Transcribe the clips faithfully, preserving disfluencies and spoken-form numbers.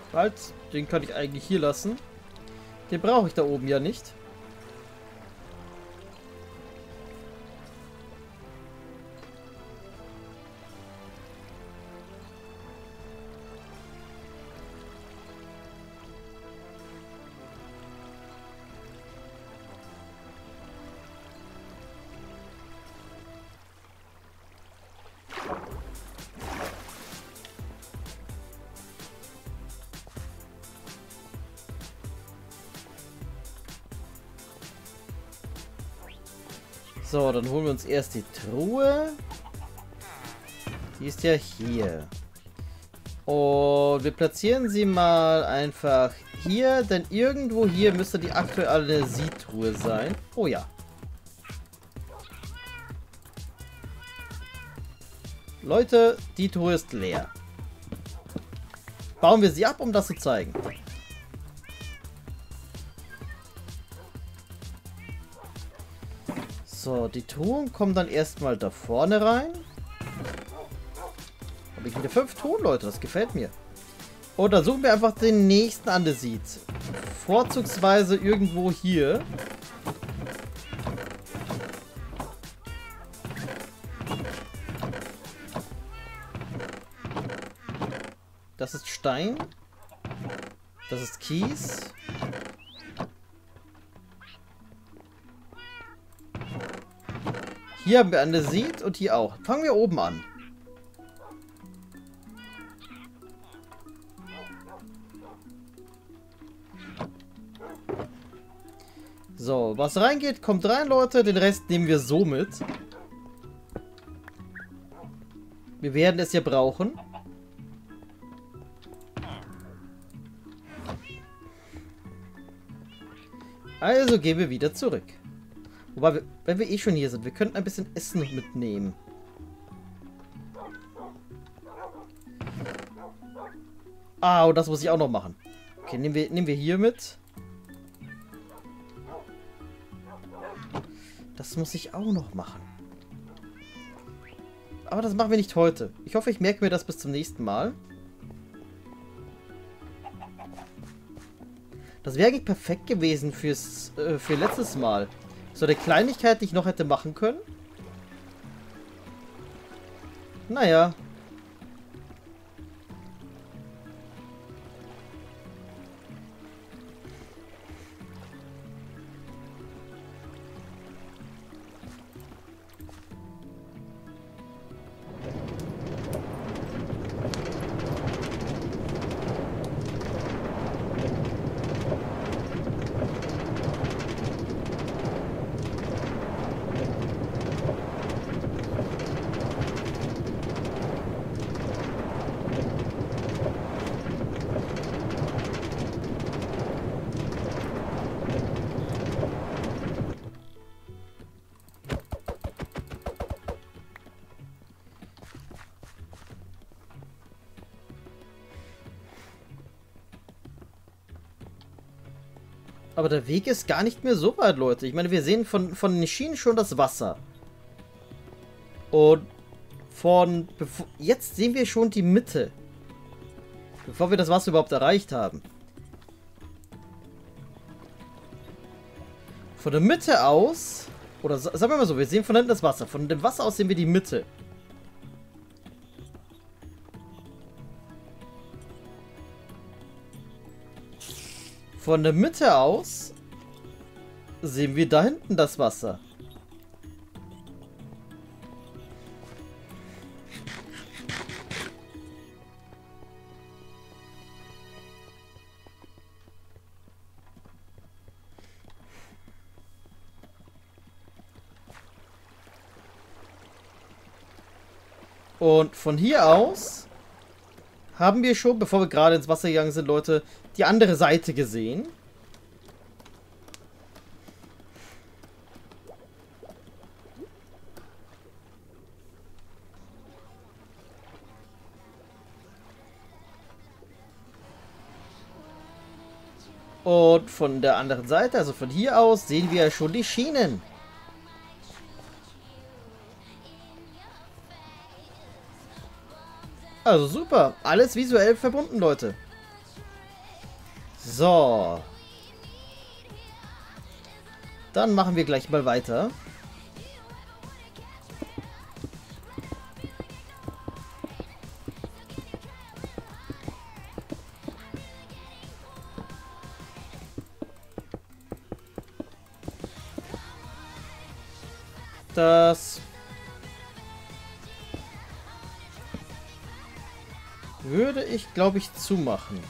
Halt, den kann ich eigentlich hier lassen. Den brauche ich da oben ja nicht. So, dann holen wir uns erst die Truhe. Die ist ja hier. Und wir platzieren sie mal einfach hier, denn irgendwo hier müsste die aktuelle Siedtruhe sein. Oh ja. Leute, die Truhe ist leer. Bauen wir sie ab, um das zu zeigen. So, die Truhen kommen dann erstmal da vorne rein. Habe ich wieder fünf Truhen, Leute. Das gefällt mir. Und dann suchen wir einfach den nächsten Andesit. Vorzugsweise irgendwo hier. Das ist Stein. Das ist Kies. Hier haben wir Andesit und hier auch. Fangen wir oben an. So, was reingeht, kommt rein, Leute. Den Rest nehmen wir so mit. Wir werden es ja brauchen. Also gehen wir wieder zurück. Wobei, wir, wenn wir eh schon hier sind, wir könnten ein bisschen Essen mitnehmen. Ah, und das muss ich auch noch machen. Okay, nehmen wir, nehmen wir hier mit. Das muss ich auch noch machen. Aber das machen wir nicht heute. Ich hoffe, ich merke mir das bis zum nächsten Mal. Das wäre eigentlich perfekt gewesen fürs, äh, für letztes Mal. So eine Kleinigkeit, die ich noch hätte machen können. Naja. Aber der Weg ist gar nicht mehr so weit, Leute. Ich meine, wir sehen von, von den Schienen schon das Wasser. Und von... Jetzt sehen wir schon die Mitte. Bevor wir das Wasser überhaupt erreicht haben. Von der Mitte aus... Oder sagen wir mal so, wir sehen von hinten das Wasser. Von dem Wasser aus sehen wir die Mitte. Von der Mitte aus sehen wir da hinten das Wasser. Und von hier aus haben wir schon, bevor wir gerade ins Wasser gegangen sind, Leute, die andere Seite gesehen. Und von der anderen Seite, also von hier aus, sehen wir ja schon die Schienen. Also super, alles visuell verbunden, Leute. So. Dann machen wir gleich mal weiter. Das würde ich, glaube ich, zumachen.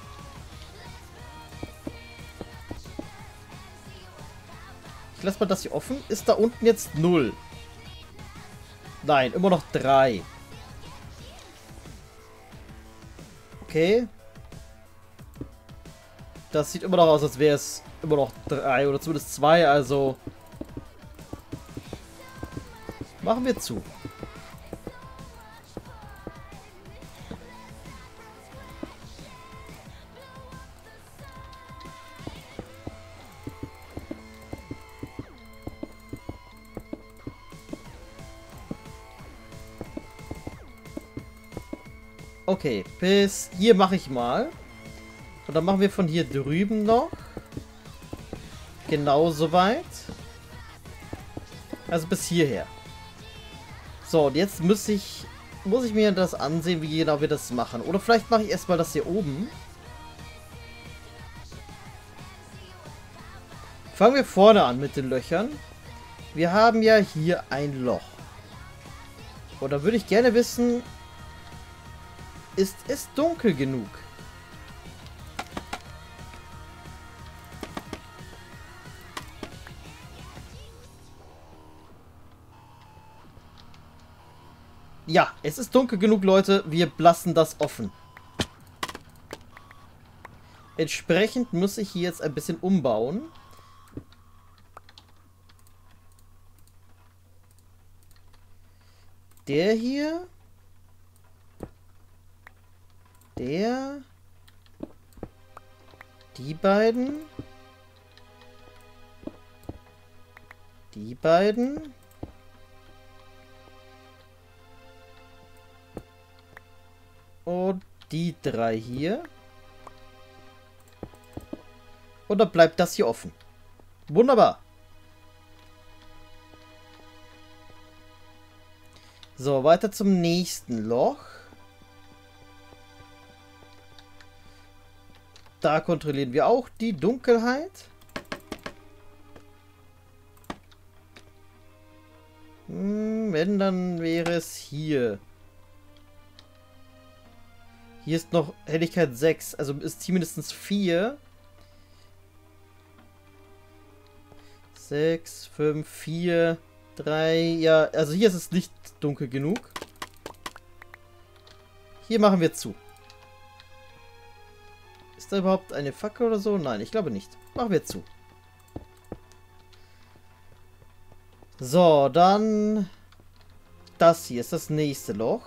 Ich lasse mal das hier offen. Ist da unten jetzt null? Nein, immer noch drei. Okay. Das sieht immer noch aus, als wäre es immer noch drei oder zumindest zwei, also machen wir zu. Okay, bis hier mache ich mal. Und dann machen wir von hier drüben noch. Genauso weit. Also bis hierher. So, und jetzt muss ich, muss ich mir das ansehen, wie genau wir das machen. Oder vielleicht mache ich erstmal das hier oben. Fangen wir vorne an mit den Löchern. Wir haben ja hier ein Loch. Und da würde ich gerne wissen, ist es dunkel genug? Ja, es ist dunkel genug, Leute. Wir lassen das offen. Entsprechend muss ich hier jetzt ein bisschen umbauen. Der hier. Der. Die beiden. Die beiden. Und die drei hier. Und dann bleibt das hier offen. Wunderbar. So, weiter zum nächsten Loch. Da kontrollieren wir auch die Dunkelheit. Hm, wenn, dann wäre es hier. Hier ist noch Helligkeit sechs, also ist zumindest vier. sechs, fünf, vier, drei, ja, also hier ist es nicht dunkel genug. Hier machen wir zu. Ist da überhaupt eine Fackel oder so? Nein, ich glaube nicht. Machen wir zu. So, dann das hier ist das nächste Loch.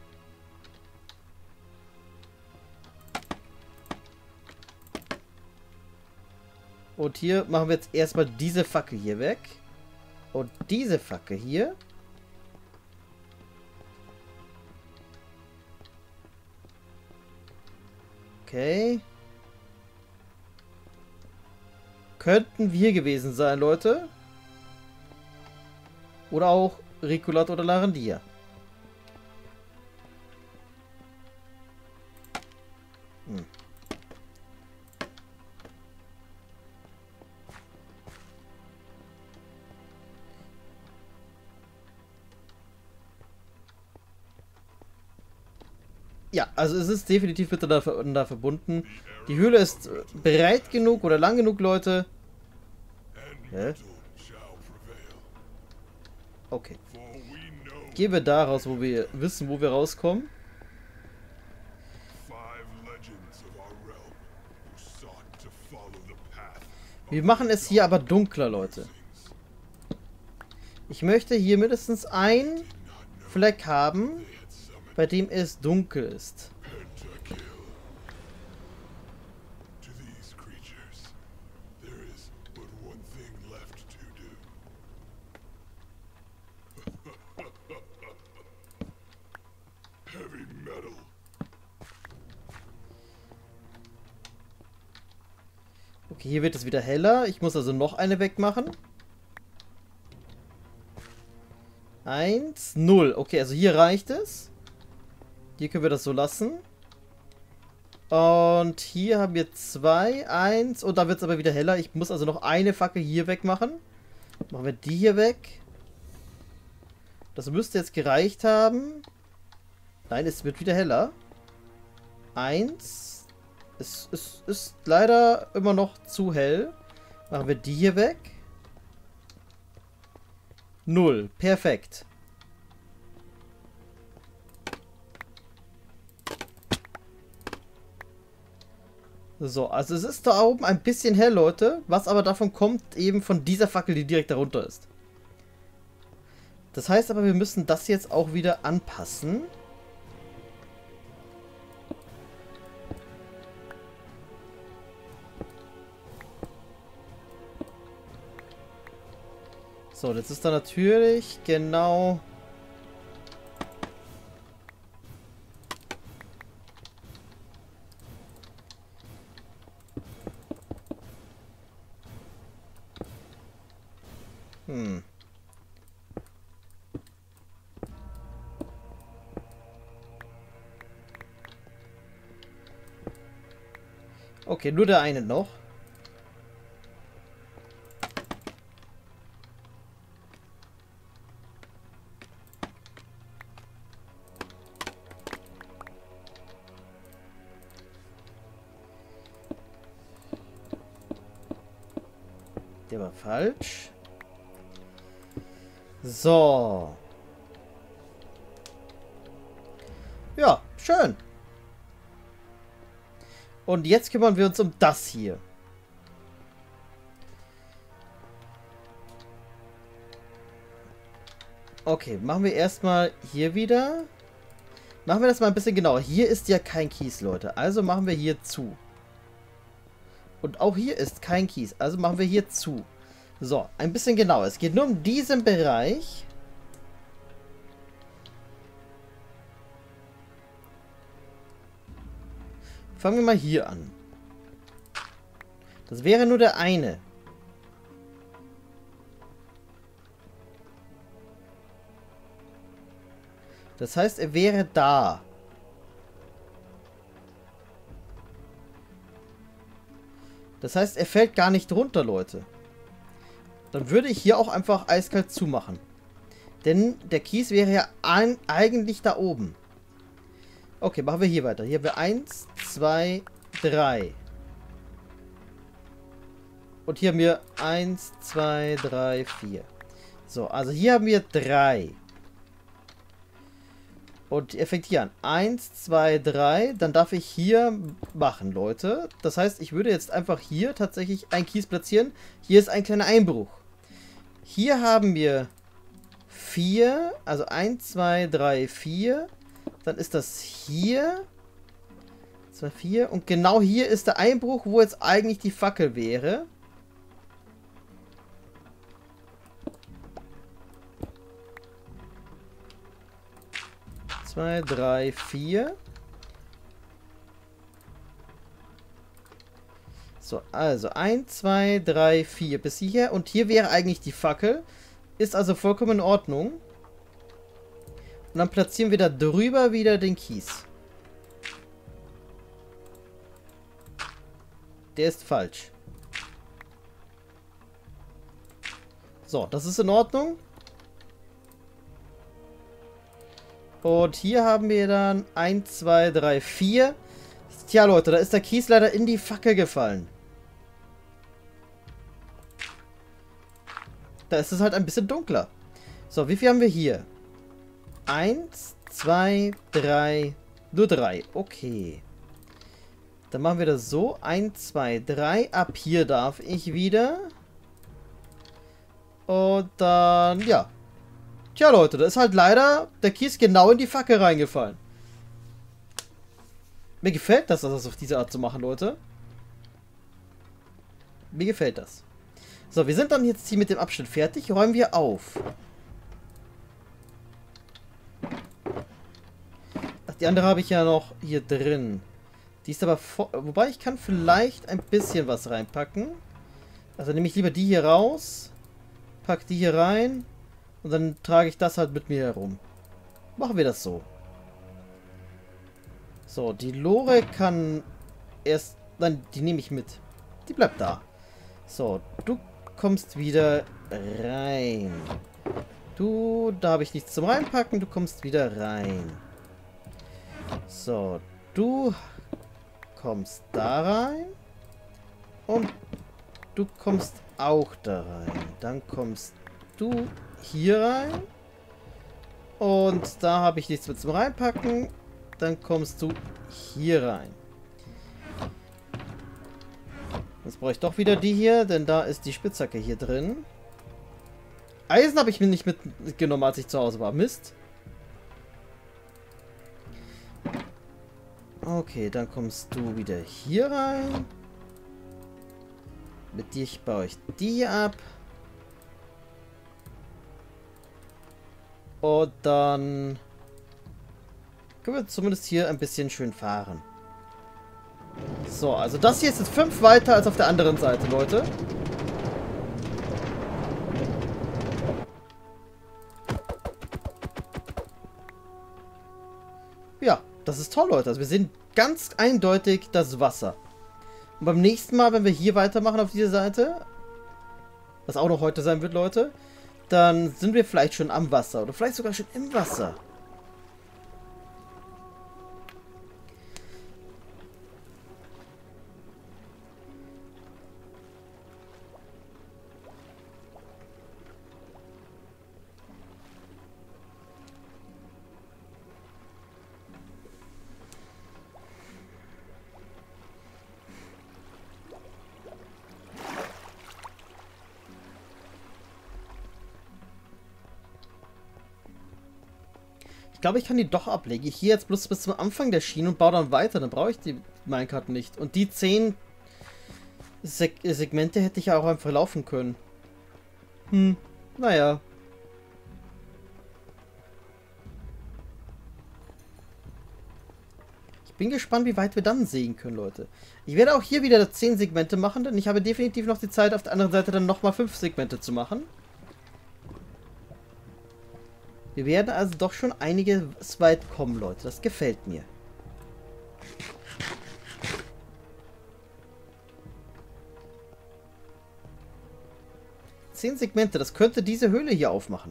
Und hier machen wir jetzt erstmal diese Fackel hier weg. Und diese Fackel hier. Okay. Könnten wir gewesen sein, Leute. Oder auch Ricolat oder Larandia. Hm. Ja, also es ist definitiv miteinander verbunden. Die Höhle ist breit genug oder lang genug, Leute. Hä? Okay. Gehen wir da raus, wo wir wissen, wo wir rauskommen. Wir machen es hier aber dunkler, Leute. Ich möchte hier mindestens ein Fleck haben, bei dem es dunkel ist. Okay, hier wird es wieder heller. Ich muss also noch eine wegmachen. Eins, null. Okay, also hier reicht es. Hier können wir das so lassen. Und hier haben wir zwei, eins. Und da wird es aber wieder heller. Ich muss also noch eine Fackel hier wegmachen. Machen wir die hier weg. Das müsste jetzt gereicht haben. Nein, es wird wieder heller. Eins. Es, es ist leider immer noch zu hell. Machen wir die hier weg. Null. Perfekt. So, also es ist da oben ein bisschen hell, Leute. Was aber davon kommt, eben von dieser Fackel, die direkt darunter ist. Das heißt aber, wir müssen das jetzt auch wieder anpassen. So, jetzt ist da natürlich genau... Hm. Okay, nur der eine noch. Der war falsch. So. Ja, schön. Und jetzt kümmern wir uns um das hier. Okay, machen wir erstmal hier wieder. Machen wir das mal ein bisschen genauer. Hier ist ja kein Kies, Leute. Also machen wir hier zu. Und auch hier ist kein Kies. Also machen wir hier zu. So, ein bisschen genauer. Es geht nur um diesen Bereich. Fangen wir mal hier an. Das wäre nur der eine. Das heißt, er wäre da. Das heißt, er fällt gar nicht runter, Leute. Dann würde ich hier auch einfach eiskalt zumachen. Denn der Kies wäre ja an, eigentlich da oben. Okay, machen wir hier weiter. Hier haben wir eins, zwei, drei. Und hier haben wir eins, zwei, drei, vier. So, also hier haben wir drei. Und er fängt hier an. eins, zwei, drei. Dann darf ich hier machen, Leute. Das heißt, ich würde jetzt einfach hier tatsächlich einen Kies platzieren. Hier ist ein kleiner Einbruch. Hier haben wir vier. Also eins, zwei, drei, vier. Dann ist das hier. zwei, vier. Und genau hier ist der Einbruch, wo jetzt eigentlich die Fackel wäre. zwei, drei, vier. So, also eins, zwei, drei, vier bis hierher. Und hier wäre eigentlich die Fackel. Ist also vollkommen in Ordnung. Und dann platzieren wir da drüber wieder den Kies. Der ist falsch. So, das ist in Ordnung. Und hier haben wir dann eins, zwei, drei, vier. Tja, Leute, da ist der Kies leider in die Fackel gefallen. Da ist es halt ein bisschen dunkler. So, wie viel haben wir hier? eins, zwei, drei, nur drei. Okay. Dann machen wir das so. eins, zwei, drei. Ab hier darf ich wieder. Und dann, ja. Tja, Leute, da ist halt leider der Kies genau in die Fackel reingefallen. Mir gefällt das, das auf diese Art zu machen, Leute. Mir gefällt das. So, wir sind dann jetzt hier mit dem Abschnitt fertig. Räumen wir auf. Ach, die andere habe ich ja noch hier drin. Die ist aber vor... Wobei, ich kann vielleicht ein bisschen was reinpacken. Also nehme ich lieber die hier raus. Pack die hier rein. Und dann trage ich das halt mit mir herum. Machen wir das so. So, die Lore kann erst... Nein, die nehme ich mit. Die bleibt da. So, du kommst wieder rein. Du, da habe ich nichts zum Reinpacken. Du kommst wieder rein. So, du kommst da rein. Und du kommst auch da rein. Dann kommst du hier rein. Und da habe ich nichts mit zum Reinpacken. Dann kommst du hier rein. Jetzt brauche ich doch wieder die hier, denn da ist die Spitzhacke hier drin. Eisen habe ich mir nicht mitgenommen, als ich zu Hause war. Mist. Okay, dann kommst du wieder hier rein. Mit dir baue ich die ab. Und dann können wir zumindest hier ein bisschen schön fahren. So, also das hier ist jetzt fünf weiter als auf der anderen Seite, Leute. Ja, das ist toll, Leute. Also wir sehen ganz eindeutig das Wasser. Und beim nächsten Mal, wenn wir hier weitermachen auf dieser Seite, was auch noch heute sein wird, Leute, dann sind wir vielleicht schon am Wasser oder vielleicht sogar schon im Wasser. Ich glaube, ich kann die doch ablegen. Ich gehe jetzt bloß bis zum Anfang der Schiene und baue dann weiter. Dann brauche ich die Minecart nicht. Und die zehn Seg Segmente hätte ich ja auch einfach laufen können. Hm, naja. Ich bin gespannt, wie weit wir dann sehen können, Leute. Ich werde auch hier wieder zehn Segmente machen, denn ich habe definitiv noch die Zeit, auf der anderen Seite dann nochmal fünf Segmente zu machen. Wir werden also doch schon einiges weit kommen, Leute. Das gefällt mir. Zehn Segmente, das könnte diese Höhle hier aufmachen.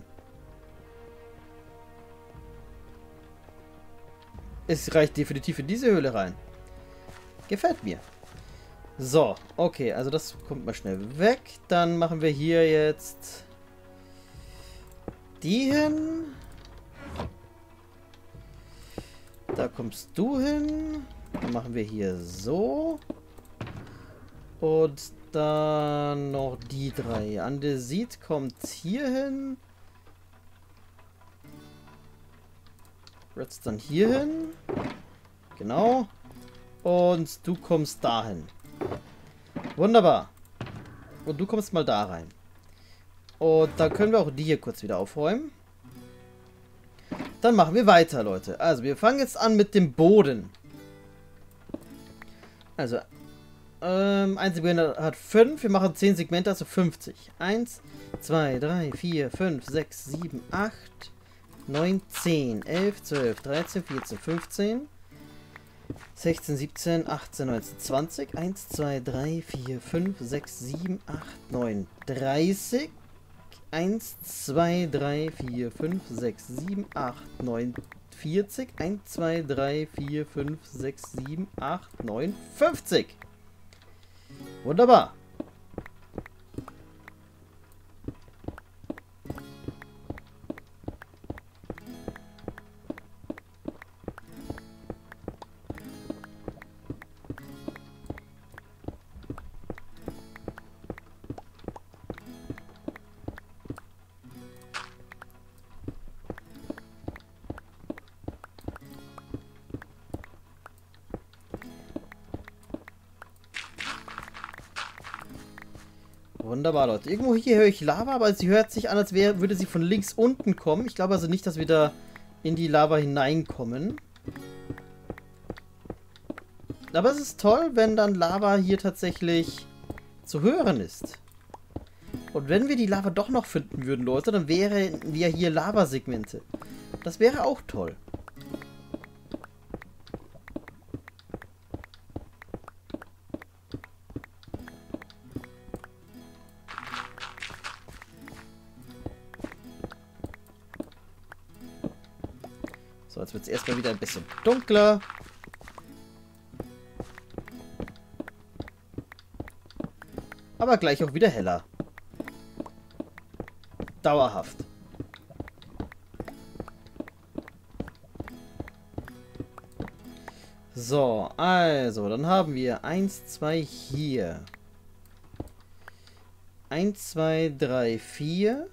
Es reicht definitiv in diese Höhle rein. Gefällt mir. So, okay, also das kommt mal schnell weg. Dann machen wir hier jetzt die hin. Da kommst du hin. Dann machen wir hier so. Und dann noch die drei. Andesit kommt hier hin. Redstone hier hin. Genau. Und du kommst dahin. Wunderbar. Und du kommst mal da rein. Und dann können wir auch die hier kurz wieder aufräumen. Dann machen wir weiter, Leute. Also, wir fangen jetzt an mit dem Boden. Also, ähm, ein Segment hat fünf. Wir machen zehn Segmente, also fünfzig. eins, zwei, drei, vier, fünf, sechs, sieben, acht, neun, zehn, elf, zwölf, dreizehn, vierzehn, fünfzehn, sechzehn, siebzehn, achtzehn, neunzehn, zwanzig. eins, zwei, drei, vier, fünf, sechs, sieben, acht, neun, dreißig. eins, zwei, drei, vier, fünf, sechs, sieben, acht, neun, vierzig. eins, zwei, drei, vier, fünf, sechs, sieben, acht, neun, fünfzig. Wunderbar. Wunderbar, Leute. Irgendwo hier höre ich Lava, aber sie hört sich an, als wäre, würde sie von links unten kommen. Ich glaube also nicht, dass wir da in die Lava hineinkommen. Aber es ist toll, wenn dann Lava hier tatsächlich zu hören ist. Und wenn wir die Lava doch noch finden würden, Leute, dann wären wir hier Lavasegmente. Das wäre auch toll. So, jetzt wird es erstmal wieder ein bisschen dunkler. Aber gleich auch wieder heller. Dauerhaft. So, also, dann haben wir eins, zwei hier. eins, zwei, drei, vier.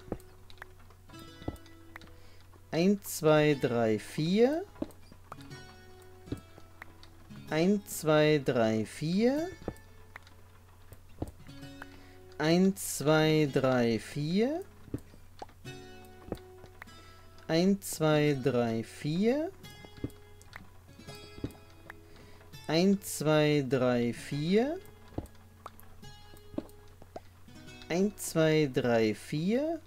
eins, zwei, drei, vier. eins, zwei, drei, vier. eins, zwei, drei, vier. eins, zwei, drei, vier. eins, zwei, drei, vier. eins, zwei, drei, vier.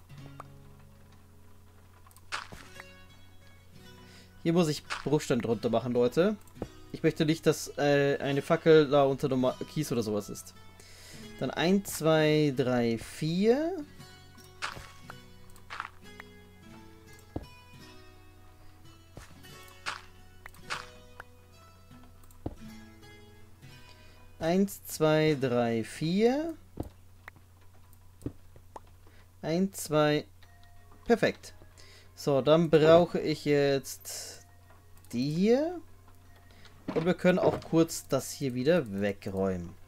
Hier muss ich Bruchstein drunter machen, Leute. Ich möchte nicht, dass äh, eine Fackel da unter Normal Kies oder sowas ist. Dann eins, zwei, drei, vier. eins, zwei, drei, vier. eins, zwei. Perfekt. So, dann brauche ich jetzt die hier. Und wir können auch kurz das hier wieder wegräumen.